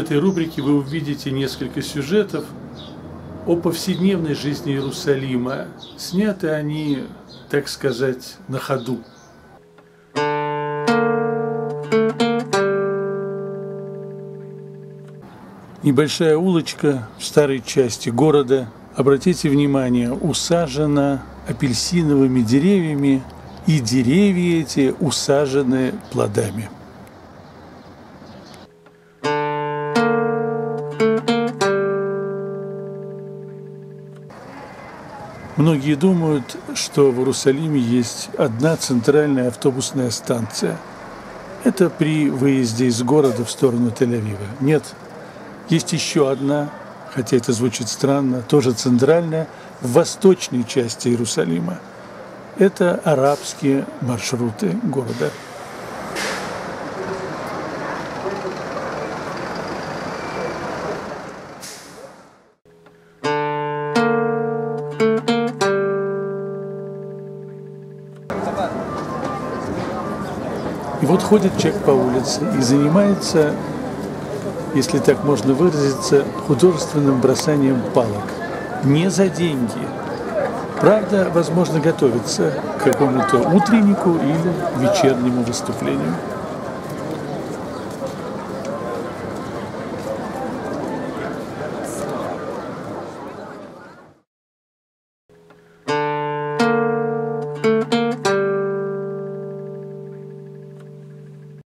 этой рубрике вы увидите несколько сюжетов о повседневной жизни Иерусалима. Сняты они, так сказать, на ходу. Небольшая улочка в старой части города, обратите внимание, усажена апельсиновыми деревьями, и деревья эти усажены плодами. Многие думают, что в Иерусалиме есть одна центральная автобусная станция. Это при выезде из города в сторону Тель-Авива. Нет, есть еще одна, хотя это звучит странно, тоже центральная, в восточной части Иерусалима. Это арабские маршруты города. И вот ходит человек по улице и занимается, если так можно выразиться, художественным бросанием палок. Не за деньги. Правда, возможно, готовится к какому-то утреннику или вечернему выступлению.